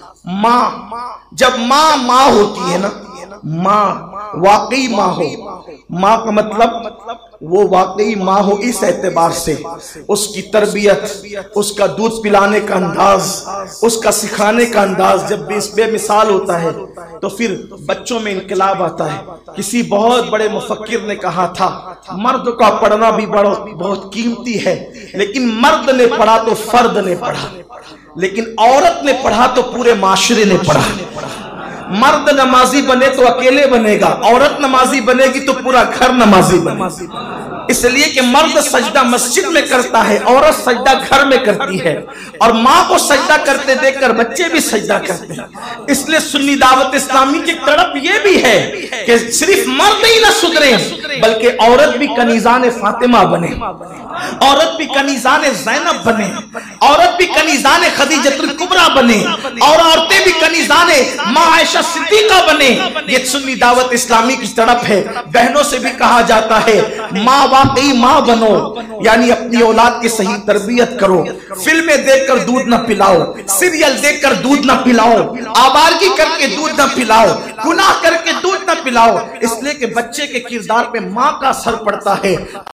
माँ, जब माँ होती है ना, माँ वाकई माँ हो, माँ का मतलब वो वाकई माँ हो इस एतबार से उसकी तरबियत, उसका दूध पिलाने का अंदाज, उसका सिखाने का अंदाज जब बेमिसाल होता है तो फिर बच्चों में इनकलाब आता है। किसी बहुत बड़े मुफक्किर ने कहा था, मर्द का पढ़ना भी बहुत कीमती है, लेकिन मर्द ने पढ़ा तो फर्द ने पढ़ा, लेकिन औरत ने पढ़ा तो पूरे माशरे ने पढ़ा। मर्द नमाजी बने तो अकेले बनेगा, औरत नमाजी बनेगी तो पूरा घर नमाजी बनेगा। इसलिए कि मर्द सजदा मस्जिद में करता है, औरत सजदा घर में करती है, और माँ को सजदा करते देखकर बच्चे भी सजदा करते हैं। इसलिए सुन्नी दावत इस्लामी की तड़प ये भी है कि सिर्फ मर्द ही ना सुधरे, बल्कि औरत भी कनीजान फातिमा बने, औरत भी कनीजान ज़ैनब बने, औरत भी कनीजान खदीजतुल कुबरा बने, और औरतें भी कनीजान माँ आयशा सिद्दीका बने। ये सुन्नी दावत इस्लामी की तड़प है। बहनों से भी कहा जाता है माँ वाकई माँ बनो, यानी अपनी औलाद की सही तरबियत करो। फिल्में देखकर दूध न पिलाओ, सीरियल देखकर दूध न पिलाओ, आवारगी करके दूध न पिलाओ, गुनाह करके दूध न पिलाओ, इसलिए कि बच्चे के किरदार पे माँ का असर पड़ता है।